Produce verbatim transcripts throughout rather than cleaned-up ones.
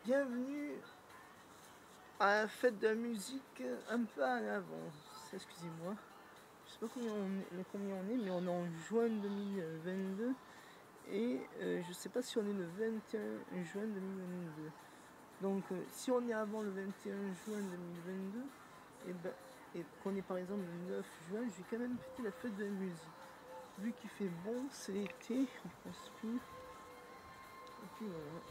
Bienvenue à la fête de la musique un peu à l'avance, excusez-moi. Je sais pas combien on, est, combien on est, mais on est en juin deux mille vingt-deux et euh, je sais pas si on est le vingt et un juin deux mille vingt-deux. Donc euh, si on est avant le vingt et un juin deux mille vingt-deux, et, ben, et qu'on est par exemple le neuf juin, je vais quand même fêter la fête de la musique. Vu qu'il fait bon, c'est l'été, on transpire. Et puis voilà.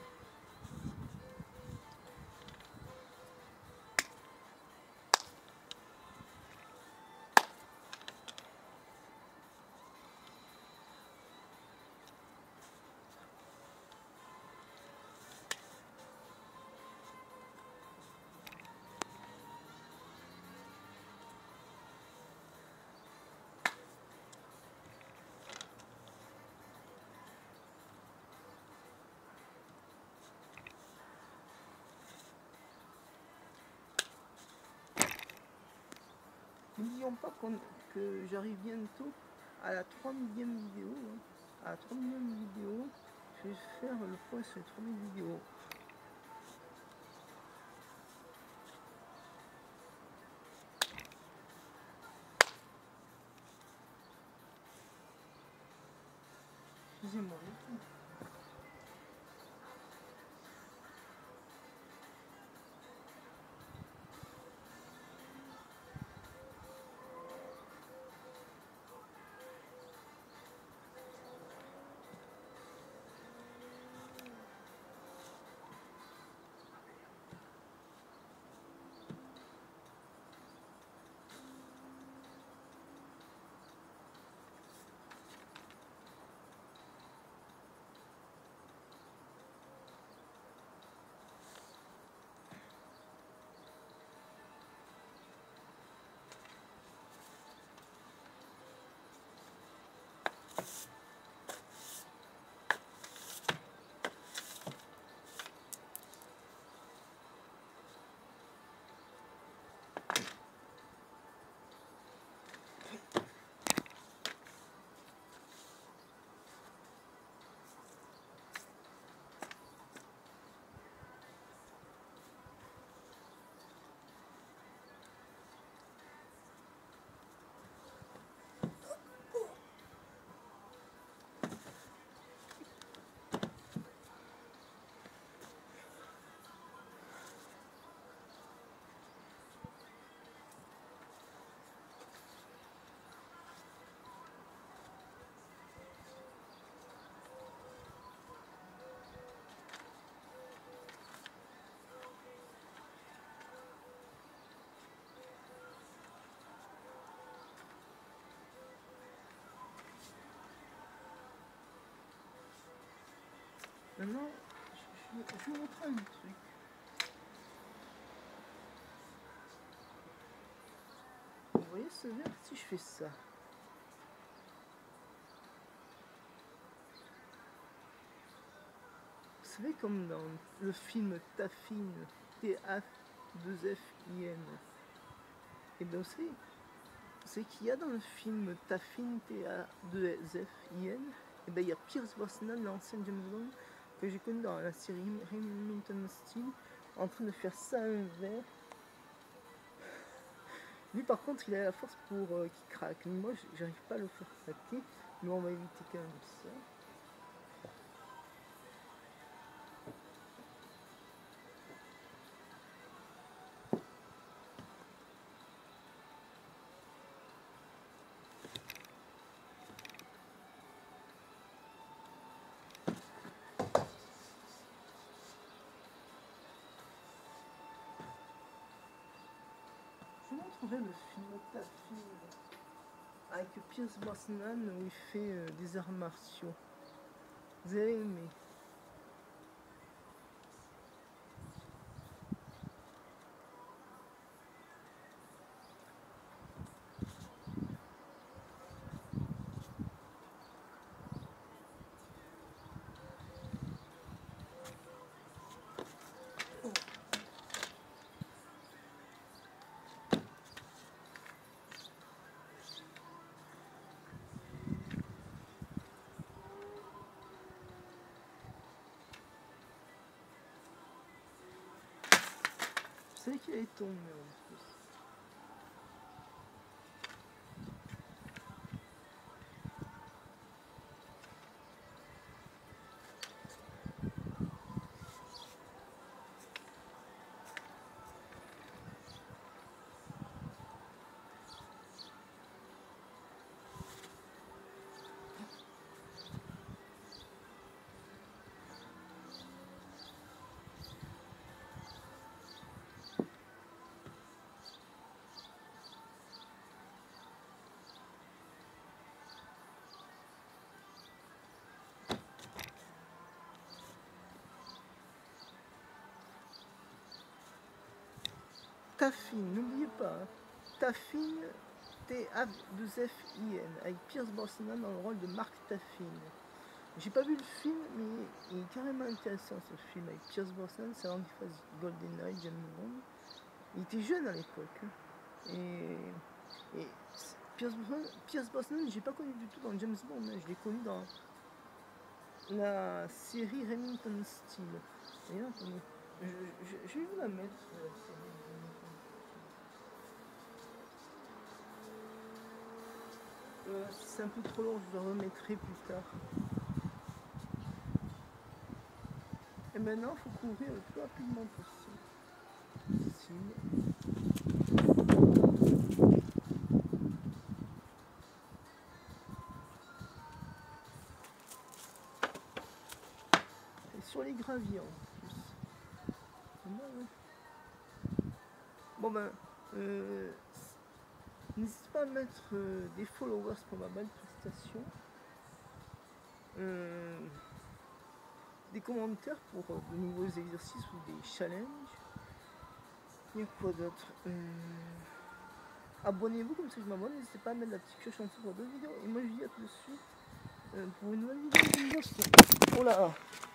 N'oublions pas qu'on, que j'arrive bientôt à la trois millième vidéo. Hein. À la trois millième vidéo, je vais faire le point sur les trois mille vidéos. Excusez-moi. Maintenant, je, je, je vous montre un truc. Vous voyez ce verre, si je fais ça. Vous savez, comme dans le film Taffin, T A deux F I N. Et bien aussi, c'est qu'il y a dans le film Taffin, T A deux F I N, et bien il y a Pierce Brosnan, l'ancien James Bond, que j'ai connu dans la série Remington Steele, en train de faire ça à un verre. Lui par contre il a la force pour euh, qu'il craque. Moi j'arrive pas à le faire craquer, mais on va éviter quand même ça. Je vous montrerai le film Taffin avec Pierce Brosnan où il fait euh, des arts martiaux. Vous avez aimé. savais qu'il allait tomber en plus. Taffin, n'oubliez pas, hein. Taffin, T A deux F I N, avec Pierce Brosnan dans le rôle de Mark Taffin. J'ai pas vu le film, mais il est carrément intéressant ce film avec Pierce Brosnan, c'est avant qu'il fasse GoldenEye, James Bond. Il était jeune à l'époque. Hein. Et, et Pierce Brosnan, Pierce Brosnan, j'ai pas connu du tout dans James Bond, hein. Je l'ai connu dans la série Remington Steele. Et là, attendez, je, je, je vais vous la mettre. La série. Euh, c'est un peu trop long, je le remettrai plus tard. Et maintenant, il faut courir le plus rapidement possible. Ici. Et sur les graviers en plus. Bon ben, euh, n'hésitez pas à mettre euh, des followers pour ma belle prestation. Euh, des commentaires pour euh, de nouveaux exercices ou des challenges. Il y a quoi d'autre euh, Abonnez-vous, comme ça je m'abonne. N'hésitez pas à mettre la petite cloche en dessous pour d'autres vidéos. Et moi je vous dis à tout de suite euh, pour une nouvelle vidéo. Oh là.